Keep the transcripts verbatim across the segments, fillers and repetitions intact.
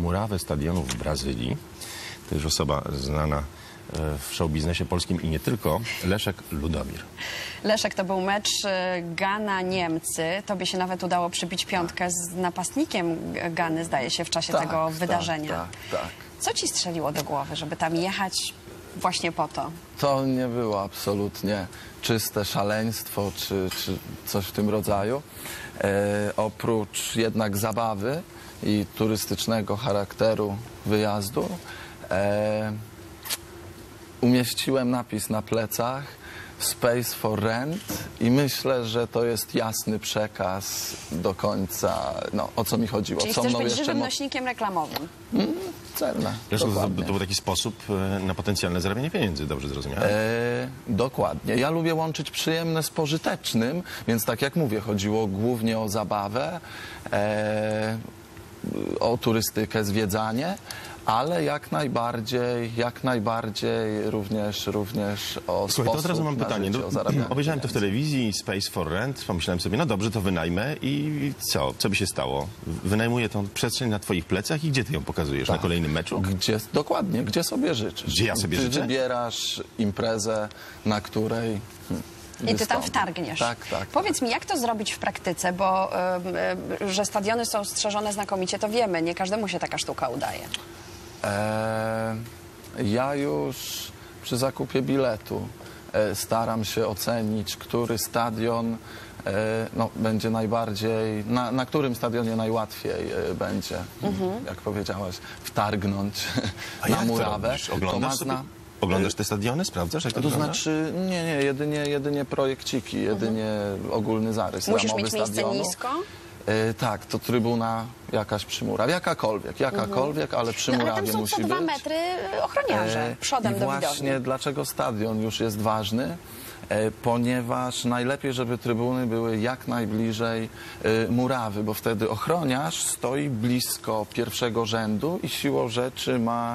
murawę stadionu w Brazylii. To już osoba znana w showbiznesie polskim i nie tylko, Leszek Ludomir. Leszek, to był mecz Gana-Niemcy. Tobie się nawet udało przybić piątkę z napastnikiem Gany, zdaje się, w czasie tak, tego tak, wydarzenia. Tak, tak. Co ci strzeliło do głowy, żeby tam jechać właśnie po to? To nie było absolutnie czyste szaleństwo czy, czy coś w tym rodzaju. E, oprócz jednak zabawy i turystycznego charakteru wyjazdu e, umieściłem napis na plecach Space for Rent i myślę, że to jest jasny przekaz do końca, no, o co mi chodziło. Czyli co chcesz mną być jeszcze żywym mo- nośnikiem reklamowym. Mm, celne. Leszek, to, dokładnie. to był taki sposób na potencjalne zarabianie pieniędzy, dobrze zrozumiałem? E, dokładnie. Ja lubię łączyć przyjemne z pożytecznym, więc tak jak mówię, chodziło głównie o zabawę, e, o turystykę, zwiedzanie, ale jak najbardziej, jak najbardziej również, również o Słuchaj, sposób to od razu mam na pytanie. życie, No, o zarabianie obejrzałem to w pieniędzy. telewizji, Space for Rent, pomyślałem sobie, no dobrze, to wynajmę i co? Co by się stało? Wynajmuję tą przestrzeń na twoich plecach i gdzie ty ją pokazujesz? Na Tak. kolejnym meczu? Gdzie, dokładnie, gdzie sobie życzysz. Gdzie ja sobie Ty życzę? wybierasz imprezę, na której hmm, I ty tam wystąpisz. wtargniesz. Tak, tak. Powiedz mi, jak to zrobić w praktyce, bo y, y, że stadiony są strzeżone znakomicie, to wiemy. Nie każdemu się taka sztuka udaje. E, ja już przy zakupie biletu e, staram się ocenić, który stadion e, no, będzie najbardziej, na, na którym stadionie najłatwiej e, będzie, Mhm. jak powiedziałaś, wtargnąć A na jak to murawę. robisz? Oglądasz, To sobie, ma zna- oglądasz te stadiony? Sprawdzasz, jak to, to wygląda? znaczy, nie, nie, jedynie, jedynie projekciki, jedynie ogólny zarys Musisz ramowy mieć miejsce stadionu. nisko? E, tak, to trybuna jakaś przy murawie, jakakolwiek, jakakolwiek, ale przy No, ale murawie tam są musi co dwa być. metry ochroniarze E, przodem I do właśnie widowni. dlaczego stadion już jest ważny? E, ponieważ najlepiej, żeby trybuny były jak najbliżej e, murawy, bo wtedy ochroniarz stoi blisko pierwszego rzędu i siłą rzeczy ma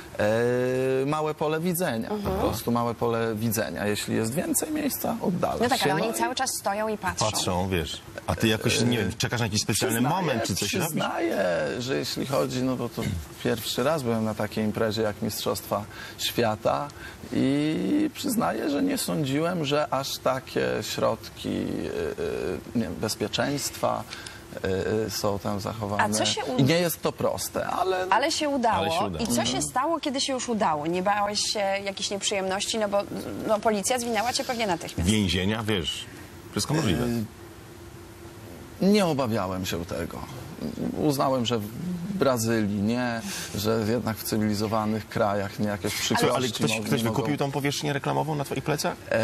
e, małe pole widzenia, po prostu małe pole widzenia. Jeśli jest więcej miejsca, oddala No tak, się. ale oni i cały czas stoją i patrzą. Patrzą, wiesz. A ty jakoś, nie wiem, czekasz na jakiś specjalny Przyznaję, moment, czy coś robisz? Przyznaję, że jeśli chodzi, no to, to pierwszy raz byłem na takiej imprezie jak Mistrzostwa Świata i przyznaję, że nie sądziłem, że aż takie środki yy, nie wiem, bezpieczeństwa yy, są tam zachowane. A co się u- I nie jest to proste, ale... Ale się udało. Ale się udało. I co się stało, kiedy się już udało? Nie bałeś się jakichś nieprzyjemności? No bo no, policja zwinęła cię pewnie natychmiast. Więzienia, wiesz, wszystko możliwe. Nie obawiałem się tego. Uznałem, że w Brazylii nie, że jednak w cywilizowanych krajach nie jakieś przykrości Co, ale ktoś, mogą- ktoś wykupił mogą... tą powierzchnię reklamową na twoich plecach? E,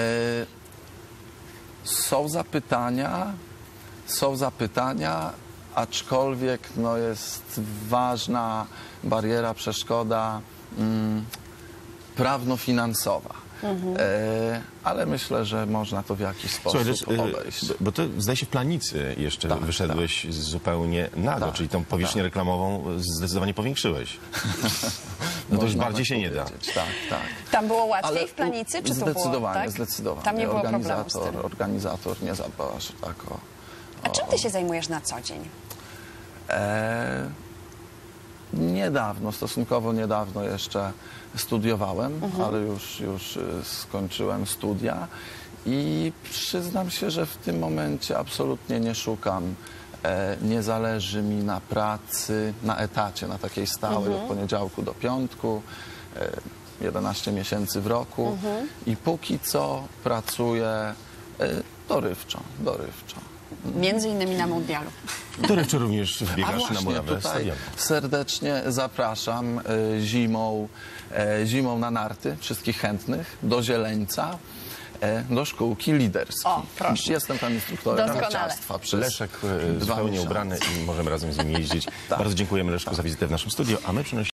są zapytania, są zapytania, aczkolwiek no, jest ważna bariera, przeszkoda mm, prawno-finansowa. E, ale myślę, że można to w jakiś sposób Słuchaj, Lecz, obejść. y, bo to zdaje się w Planicy jeszcze Tak, wyszedłeś zupełnie nago, Tak, czyli tą powierzchnię tak. reklamową zdecydowanie powiększyłeś. No to już Można bardziej tak się nie da. powiedzieć. Tak, tak. Tam było łatwiej Ale w Planicy, czy tu zdecydowanie, było, tak? zdecydowanie. Tam nie było problemu z organizator, tym. organizator nie zadbał aż tak o... A czym ty się zajmujesz na co dzień? E, niedawno, stosunkowo niedawno jeszcze studiowałem, ale już, już y, skończyłem studia i przyznam się, że w tym momencie absolutnie nie szukam. E, nie zależy mi na pracy, na etacie, na takiej stałej od poniedziałku do piątku, e, jedenaście miesięcy w roku i póki co pracuję e, dorywczo, dorywczo. Między innymi na mundialu. Dorywczo również A wbiegasz na właśnie murawę tutaj stadionu. serdecznie zapraszam e, zimą, e, zimą na narty wszystkich chętnych do Zieleńca, e, do szkółki liderskiej. O, proszę. Jestem tam instruktorem Doskonale. narciarstwa przez Leszek e, dwa zupełnie miesiące. ubrany i możemy razem z nim jeździć. Bardzo dziękujemy, Leszku, za wizytę w naszym studiu, a my przynosimy